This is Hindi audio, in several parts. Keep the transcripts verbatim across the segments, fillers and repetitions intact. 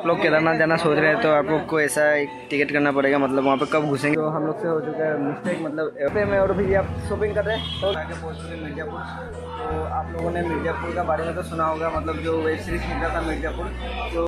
आप लोग केदारनाथ जाना सोच रहे हैं तो आप लोग को ऐसा एक टिकट करना पड़ेगा, मतलब वहाँ पे कब घुसेंगे। तो हम लोग से हो चुका है मिस्टेक, मतलब यहाँ में और भैया आप शॉपिंग कर रहे हैं तो आगे पहुँच चुके मिर्ज़ापुर। तो आप लोगों ने मिर्ज़ापुर का बारे में तो सुना होगा, मतलब जो वेब सीरीज निकला था मिर्ज़ापुर। तो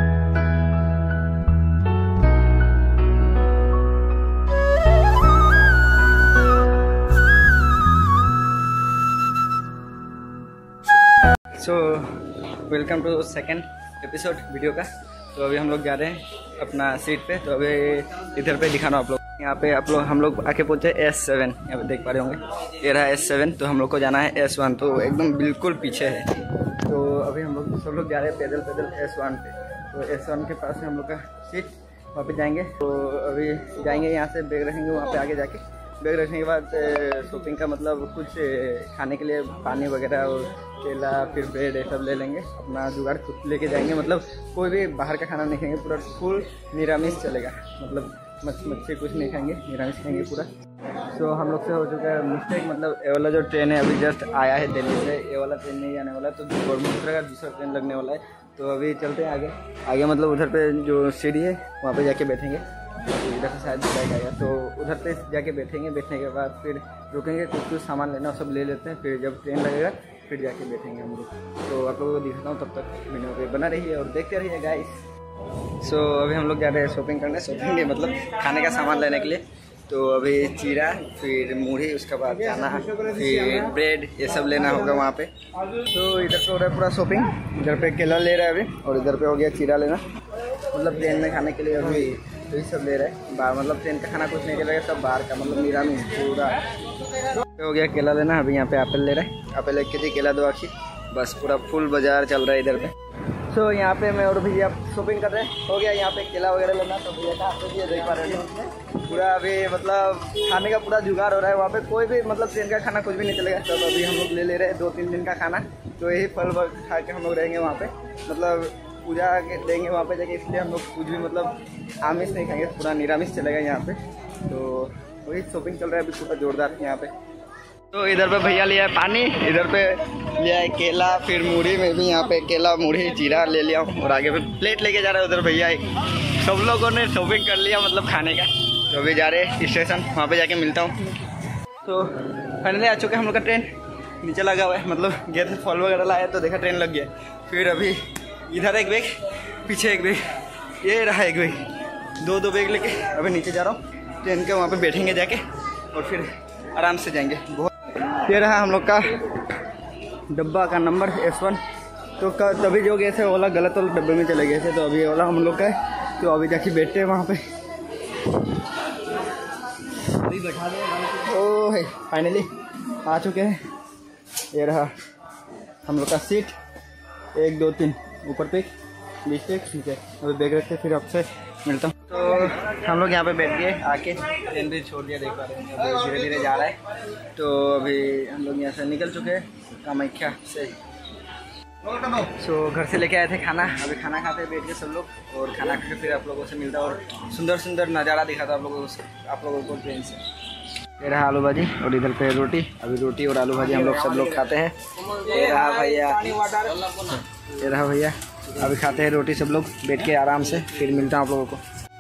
so welcome to second episode video का। तो अभी हम लोग जा रहे हैं अपना सीट पे। तो अभी इधर पे दिखाना आप लोग, यहाँ पे आप लोग हम लोग आके पहुँचे एस सेवन, यहाँ पे देख पा रहे होंगे ये रहा एस सेवन। तो हम लोग को जाना है एस वन, तो एकदम बिल्कुल पीछे है। तो अभी हम लोग सब लोग जा रहे हैं पैदल पैदल एस वन पे। तो एस वन के पास में हम लोग का सीट, वहाँ पे जाएंगे। तो अभी जाएंगे, यहाँ से बैग रखेंगे, वहाँ पे आगे जाके बैग रखने के बाद शॉपिंग का मतलब कुछ खाने के लिए पानी वगैरह और केला फिर ब्रेड ये सब ले लेंगे। अपना जुगाड़ खुद लेके जाएंगे, मतलब कोई भी बाहर का खाना नहीं खाएंगे, पूरा फुल निरामिष चलेगा, मतलब मच्छी मच्छी कुछ नहीं खाएंगे, निरामिष खाएंगे पूरा। तो हम लोग से हो चुका है मिस्टेक, मतलब ये वाला जो ट्रेन है अभी जस्ट आया है दिल्ली से, ये वाला ट्रेन नहीं आने वाला, तो ब्रह्मपुत्र का दूसरा ट्रेन लगने वाला है। तो अभी चलते हैं आगे आगे, मतलब उधर पे जो सीढ़ी है वहाँ पे जाके बैठेंगे। इधर से शायद बैग आएगा, तो उधर पे जाके बैठेंगे। बैठने के बाद फिर रुकेंगे, कुछ कुछ सामान लेना सब ले लेते हैं, फिर जब ट्रेन लगेगा फिर जाके बैठेंगे हम लोग। तो आप लोगों को दिखाता हूँ, तब तक वीडियो पे बना रहिए और देखते रहिए गाइस। सो so, अभी हम लोग जा रहे हैं शॉपिंग करने, शॉपिंग मतलब खाने का सामान लेने के लिए। तो अभी चीरा फिर मूढ़ी, उसके बाद जाना फिर ब्रेड ये सब लेना होगा वहाँ पे। तो इधर पे हो रहा है पूरा शॉपिंग, इधर पे केला ले रहा है अभी, और इधर पे हो गया चीरा लेना, मतलब ट्रेन में खाने के लिए अभी तो ये सब ले रहे हैं बाहर, मतलब ट्रेन का खाना कुछ नहीं चलेगा, सब बाहर का, मतलब निरामिष पूरा। तो हो गया केला लेना, अभी यहाँ पे एप्पल ले रहे हैं, एप्पल एक के जी केला दो आखी, बस पूरा फुल बाजार चल रहा है इधर पे। सो so, यहाँ पे मैं और भैया शॉपिंग कर रहे हैं, हो गया यहाँ पे केला वगैरह लेना। तो भैया का आप ये देख पा रहे हैं पूरा अभी मतलब खाने का पूरा जुगाड़ हो रहा है वहाँ पे, कोई भी मतलब ट्रेन का खाना कुछ भी नहीं चलेगा। तो अभी हम लोग ले ले रहे हैं दो तीन दिन का खाना, तो यही फल खा के हम लोग रहेंगे वहाँ पे, मतलब पूजा देंगे वहाँ पे जाके, इसलिए हम लोग कुछ भी मतलब आमिष नहीं खाएंगे, पूरा निरामिष चलेगा यहाँ पे। तो वही शॉपिंग चल रहा है अभी पूरा जोरदार यहाँ पे। तो इधर पे भैया लिया है पानी, इधर पे लिया है केला, फिर मूढ़ी में भी यहाँ पे केला मूढ़ी जीरा ले लिया हूँ, और आगे पे प्लेट लेके जा रहा है उधर भैया। सब लोगों ने शॉपिंग कर लिया मतलब खाने का। तो अभी जा रहे हैं स्टेशन, वहाँ पे जाके मिलता हूँ। तो फाइनली आ चुके हैं हम लोग का ट्रेन, नीचे लगा हुआ है, मतलब गए थे फल वगैरह लाया तो देखा ट्रेन लग गया। फिर अभी इधर एक बैग, पीछे एक बैग, ये रहा एक बैग, दो दो बैग लेके अभी नीचे जा रहा हूँ ट्रेन के, वहाँ पे बैठेंगे जाके और फिर आराम से जाएंगे। बहुत ये रहा हम लोग का डब्बा का नंबर एस वन। तो तभी जो गए थे ओला गलत वाला डब्बे में चले गए थे, तो अभी ओला हम लोग का है। तो अभी जाके बैठते हैं वहाँ पे। ओ है फाइनली आ चुके हैं, ये रहा हम लोग का सीट, एक दो तीन ऊपर पे बीच पे नीचे। अभी बैग रखते फिर आपसे मिलता हूँ। तो हम लोग यहाँ पे बैठ गए आके, ट्रेन भी छोड़ दिया, देख पा रहे हैं अभी धीरे धीरे जा रहा है। तो अभी हम लोग यहाँ से निकल चुके हैं कामाख्या से। सो घर से लेके आए थे खाना, अभी खाना खाते बैठ के सब लोग, और खाना खा के फिर आप लोगों से मिलता और सुंदर सुंदर नज़ारा दिखाता आप लोगों से आप लोगों को ट्रेन से। ये रहा आलू भाजी और इधर पे रोटी, अभी रोटी और आलू भाजी हम लोग सब लोग खाते हैं। ये रहा भैया, ये रहा भैया, अभी खाते हैं रोटी सब लोग बैठ के आराम से, फिर मिलता हूँ आप लोगों को।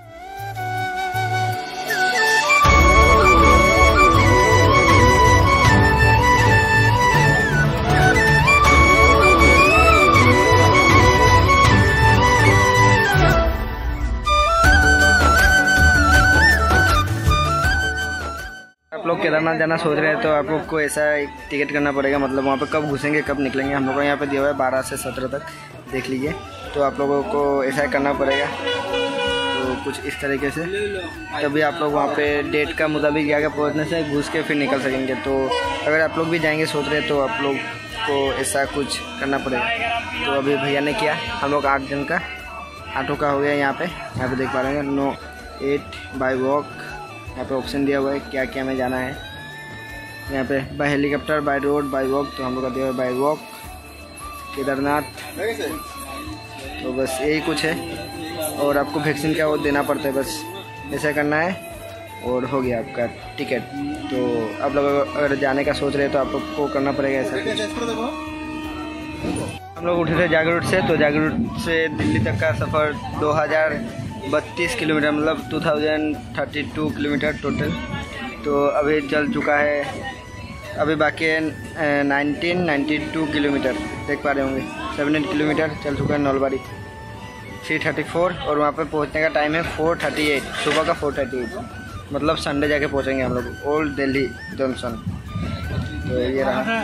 आप लोग केदारनाथ जाना सोच रहे हैं तो आप लोग को ऐसा एक टिकट करना पड़ेगा, मतलब वहाँ पे कब घुसेंगे कब निकलेंगे। हम लोग को यहाँ पे दिया हुआ है बारह से सत्रह तक, देख लीजिए। तो आप लोगों को ऐसा करना पड़ेगा, तो कुछ इस तरीके से, तभी आप लोग वहाँ पे डेट का मुताबिक आगे पहुँचने से घुस के फिर निकल सकेंगे। तो अगर आप लोग भी जाएंगे सोच रहे हैं तो आप लोग को ऐसा कुछ करना पड़ेगा। तो अभी भैया ने किया, हम लोग आठ दिन का ऑटो का हो गया। यहाँ पे यहाँ पे देख पा रहे हैं नो एट बाई वॉक, यहाँ पे ऑप्शन दिया हुआ है क्या क्या में जाना है। यहाँ पे by helicopter, by road, by walk, तो हम लोग का दिया हुआ है बाय वॉक केदारनाथ। तो बस यही कुछ है, और आपको वैक्सीन का वो देना पड़ता है, बस ऐसा करना है और हो गया आपका टिकट। तो आप लोग अगर जाने का सोच रहे हैं तो आप लोग को करना पड़ेगा ऐसा। हम लोग उठे थे जागरूट से, तो जागरूट से दिल्ली तक का सफ़र दो हज़ार बत्तीस किलोमीटर मतलब two thousand thirty two kilometre total. तो अभी चल चुका है, अभी बाकी है नाइनटीन नाइन्टी टू किलोमीटर, देख पा रहे होंगे। सेवन किलोमीटर चल चुका है नौलबाड़ी थ्री थर्टी फोर, और वहाँ पे पहुँचने का टाइम है फोर थर्टी एट, सुबह का फोर थर्टी एट, मतलब संडे जाके पहुँचेंगे हम लोग ओल्ड दिल्ली जंक्शन। तो ये रहा।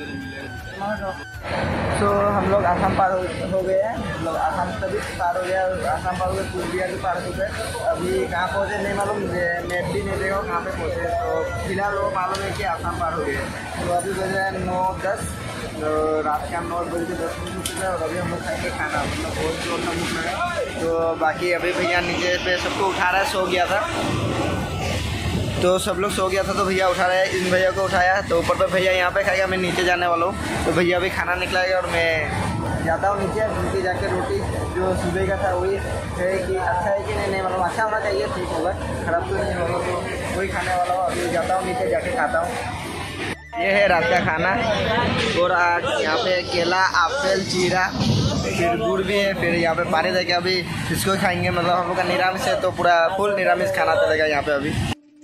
तो हम लोग आसाम पार हो गए हैं, मतलब आसाम सभी पार हो गया, आसाम पार हो गए, पूर्णिया भी पार हो गए। अभी कहाँ पहुँचे नहीं मालूम, मैप भी नहीं देखा कहाँ पे पहुँचे। तो फिलहाल वो मालूम है कि आसाम पार हो गए। तो अभी बज रहे हैं नौ दस, तो रात के हम नौ बजे के दस मिनट हो गए, और अभी हम लोग खाएंगे खाना, मतलब बहुत जोर का भूख लगा। तो बाकी अभी भैया नीचे पे सबको उठा रहा है, सो गया था तो सब लोग सो गया था, तो भैया उठा रहे हैं, इन भैया को उठाया। तो ऊपर पर भैया यहाँ पे खाएगा, मैं नीचे जाने वाला हूँ। तो भैया अभी खाना निकलाएगा और मैं जाता हूँ नीचे। नीचे जाके रोटी जो सुबह का था वही है कि अच्छा है कि नहीं नहीं मतलब अच्छा होना चाहिए, ठीक होगा, खराब तो नहीं होगा, तो वही खाने वाला हूँ। अभी जाता हूँ नीचे, जाके खाता हूँ। ये है रात का खाना, और आज यहाँ पे केला, एप्पल, जीरा, फिर गुड़ भी है, फिर यहाँ पे पानी देके अभी इसको खाएंगे। मतलब हम लोग का निरामिष है, तो पूरा फुल निरामिष खाना चलेगा यहाँ पे अभी।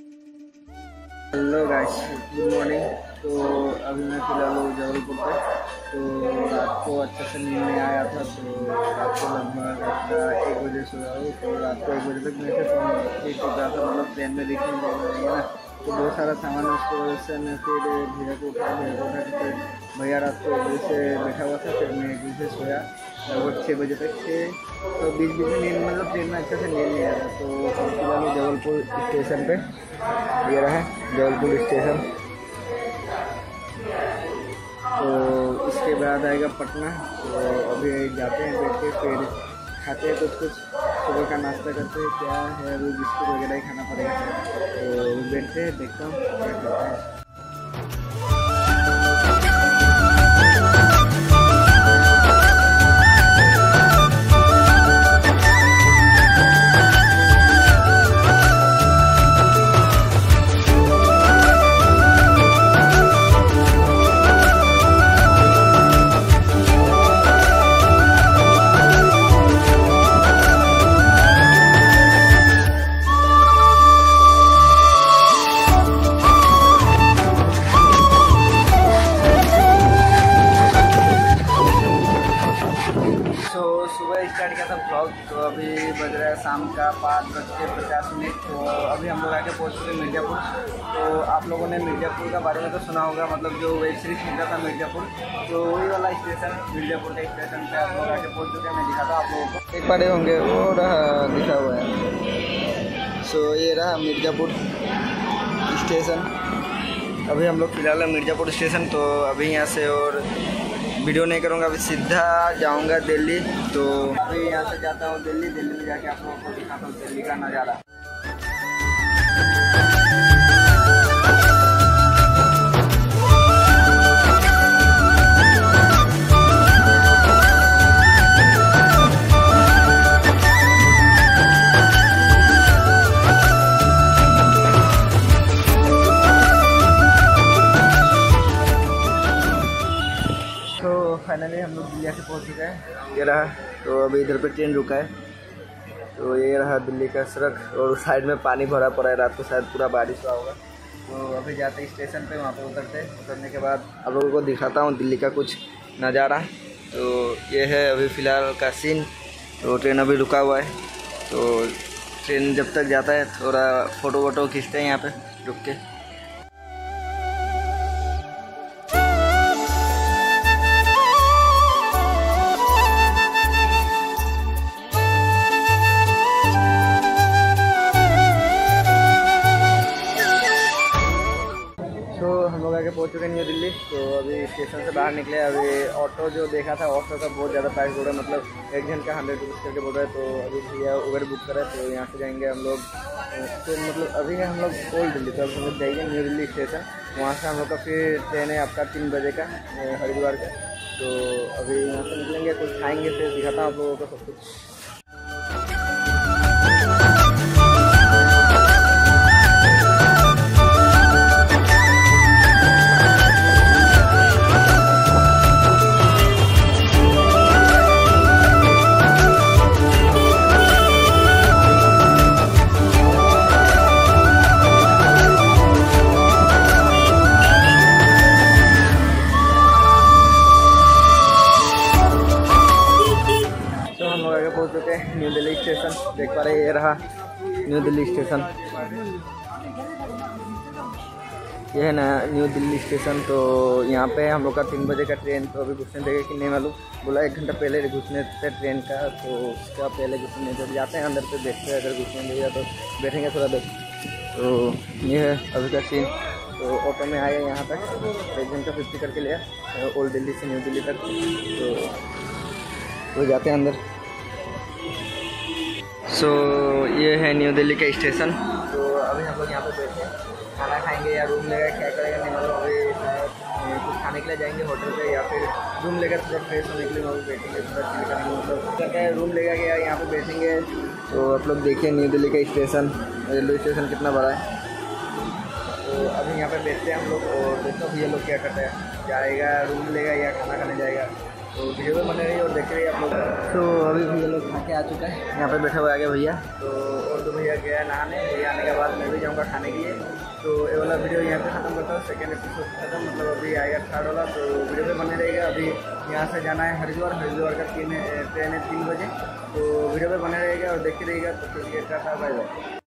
Hello guys, good morning. तो अभी मैं फिलहाल हूँ जबलपुर पे। तो रात को अच्छे से नींद में आया था, तो रात को लगभग एक बजे सोया हूँ। तो रात को एक बजे तक मेरे से फ़ोन ठीक हो गया था, मतलब ट्रेन में दिखने लगा ना, तो बहुत सारा सामान उसकी वजह से मैं फिर भैया को उठा भैया को उठा फिर भैया रात को एक बजे से बैठा हुआ था, फिर मैं एक बजे से सोया लगभग छः बजे तक छः। तो बीच बीच में नींद, मतलब ट्रेन में अच्छे से नींद नहीं आया। तो फिलहाल जबलपुर स्टेशन पे, ये रहा जबलपुर स्टेशन। तो इसके बाद आएगा पटना। तो अभी जाते हैं, बैठ के फिर खाते हैं कुछ कुछ, सुबह का नाश्ता करते हैं। क्या है वो बिस्कुट वगैरह ही खाना पड़ेगा। तो बैठते हैं, देखता हूँ क्या करता है। स्टार्ट किया था ब्लॉग। तो अभी बज रहा है शाम का पाँच बज के पचास मिनट। तो अभी हम लोग आके पहुँच चुके मिर्ज़ापुर। तो आप लोगों ने मिर्ज़ापुर का बारे में तो सुना होगा, मतलब जो वेब सीरीज मिल रहा था मिर्ज़ापुर, तो वही वाला स्टेशन मिर्ज़ापुर के स्टेशन पे आप लोग आके पहुँच चुके हैं। मैं दिखाता आप लोगों को, देख पा रहे होंगे वो रहा लिखा हुआ है। सो ये रहा मिर्ज़ापुर स्टेशन। अभी हम लोग फिलहाल है मिर्ज़ापुर स्टेशन। तो अभी यहाँ से और वीडियो नहीं करूँगा, अभी सीधा जाऊँगा दिल्ली। तो अभी यहाँ से जाता हूँ दिल्ली। दिल्ली में जाके आप लोगों को दिखाता हूँ दिल्ली का नज़ारा। फाइनली हम लोग दिल्ली से पहुँच चुके हैं, ये रहा। तो अभी इधर पे ट्रेन रुका है। तो ये रहा दिल्ली का सड़क, और साइड में पानी भरा पड़ा है, रात को शायद पूरा बारिश हुआ होगा। तो अभी जाते हैं स्टेशन पे, वहाँ पे उतरते उतरने के बाद आप लोगों को दिखाता हूँ दिल्ली का कुछ नज़ारा। तो ये है अभी फ़िलहाल का सीन। तो ट्रेन अभी रुका हुआ है। तो ट्रेन जब तक जाता है थोड़ा फ़ोटो वोटो खींचते हैं यहाँ पर रुक के। आगे पहुँच चुके हैं न्यू दिल्ली। तो अभी स्टेशन से बाहर निकले। अभी ऑटो जो देखा था, ऑटो का बहुत ज़्यादा प्राइस बोल रहा है, मतलब एक जन का हंड्रेड रुपीज़ करके बोल रहा है। तो अभी भैया उबर बुक करा है। तो यहाँ से जाएंगे हम लोग, तो मतलब अभी है हम लोग ओल्ड दिल्ली। तो अब हम लोग जाएंगे न्यू दिल्ली स्टेशन। वहाँ से हम लोग का फिर ट्रेन है आपका तीन बजे का हरिद्वार का। तो अभी यहाँ से निकलेंगे, कुछ खाएँगे, फिर दिखाता हूँ आप लोगों को सब कुछ। पहुँचे न्यू दिल्ली स्टेशन। देख पा रहे ये रहा न्यू दिल्ली स्टेशन, ये है ना न्यू दिल्ली स्टेशन। तो यहाँ पे हम लोग का तीन बजे का ट्रेन, तो अभी घुसने देगा कि नहीं मालूम, बोला एक घंटा पहले घुसने थे ट्रेन का, तो उसका पहले घुसने जब जाते हैं अंदर पे देखते हैं, अगर घुसने देगा तो बैठेंगे थोड़ा देर। तो ये है अभी का सीन। तो ऑटो में आए यहाँ तक, एक घंटा फिफ्टी करके लिया ओल्ड दिल्ली से न्यू दिल्ली तक। तो तो जाते हैं अंदर। सो so, ये है न्यू दिल्ली का स्टेशन। तो अभी हम लोग यहाँ पे बैठे हैं, खाना खाएंगे या रूम लेगा, क्या करेगा नहीं मालूम। अभी कुछ खाने के लिए जाएंगे होटल पे, या फिर रूम लेगा थोड़ा फ्रेश होने के लिए वहाँ बैठेंगे, थोड़ा चिल करेंगे। मतलब करके रूम लेगा कि यहाँ पे बैठेंगे। तो आप लोग देखिए न्यू दिल्ली का स्टेशन, रेलवे स्टेशन कितना बड़ा है। तो अभी यहाँ पे बैठते हैं हम लोग और देखो भैया लोग क्या करते हैं, जाएगा रूम लेगा या खाना खाने जाएगा। तो वीडियो में बने रही और देख रही आप लोग। तो अभी भैया लोग खा के आ चुका है, यहाँ पे बैठा हुआ आ गया भैया। तो और दो भैया गया नहाने, भैया आने के बाद मैं भी जाऊँगा खाने के लिए। तो ये वाला वीडियो यहाँ पे ख़त्म करता हूँ, सेकेंड एपिसोड खत्म, मतलब अभी आएगा थर्ड वाला। तो वीडियो पे बने रहेगा। अभी यहाँ से जाना है हरिद्वार, हरिद्वार का तीन ट्रेन है तीन बजे। तो वीडियो पे बने रहेगा और देखते रहेगा। तो फिर टाटा बाय बाय।